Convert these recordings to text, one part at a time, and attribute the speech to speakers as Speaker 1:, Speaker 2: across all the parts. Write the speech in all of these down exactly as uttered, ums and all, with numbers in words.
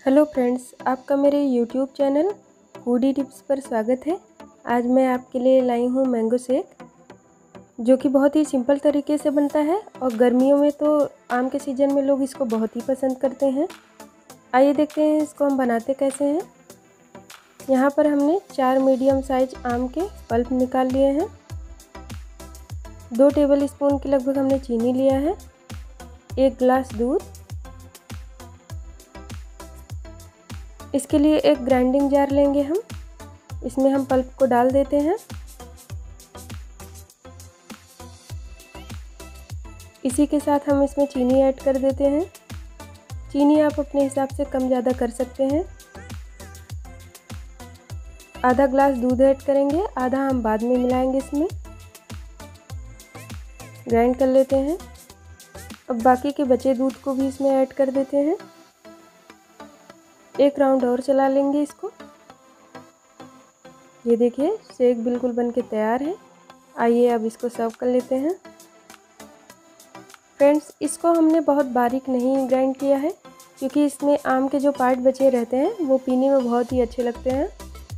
Speaker 1: Hello friends, आपका मेरे YouTube channel foodie tips पर स्वागत है। आज मैं आपके लिए लाई हूँ मैंगो शेक, जो कि बहुत ही सिंपल तरीके से बनता है और गर्मियों में तो आम के सीज़न में लोग इसको बहुत ही पसंद करते हैं। आइए देखते हैं इसको हम बनाते कैसे हैं। यहाँ पर हमने चार मीडियम साइज आम के पल्प निकाल लिए हैं। दो टेबल स्पून के लगभग हमने चीनी लिया है। एक गिलास दूध। इसके लिए एक ग्राइंडिंग जार लेंगे हम। इसमें हम पल्प को डाल देते हैं। इसी के साथ हम इसमें चीनी ऐड कर देते हैं। चीनी आप अपने हिसाब से कम ज़्यादा कर सकते हैं। आधा ग्लास दूध ऐड करेंगे, आधा हम बाद में मिलाएंगे। इसमें ग्राइंड कर लेते हैं। अब बाकी के बचे दूध को भी इसमें ऐड कर देते हैं। एक राउंड और चला लेंगे इसको। ये देखिए, शेक बिल्कुल बनके तैयार है। आइए अब इसको सर्व कर लेते हैं। फ्रेंड्स, इसको हमने बहुत बारीक नहीं ग्राइंड किया है, क्योंकि इसमें आम के जो पार्ट बचे रहते हैं वो पीने में बहुत ही अच्छे लगते हैं।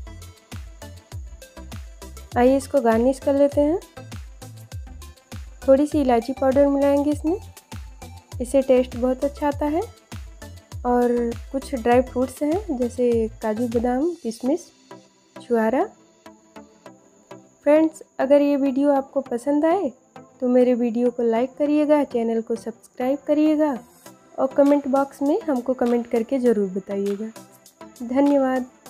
Speaker 1: आइए इसको गार्निश कर लेते हैं। थोड़ी सी इलायची पाउडर मिलाएंगे इसमें, इससे टेस्ट बहुत अच्छा आता है। और कुछ ड्राई फ्रूट्स हैं, जैसे काजू बादाम, किशमिश, छुआरा। फ्रेंड्स, अगर ये वीडियो आपको पसंद आए तो मेरे वीडियो को लाइक करिएगा, चैनल को सब्सक्राइब करिएगा और कमेंट बॉक्स में हमको कमेंट करके ज़रूर बताइएगा। धन्यवाद।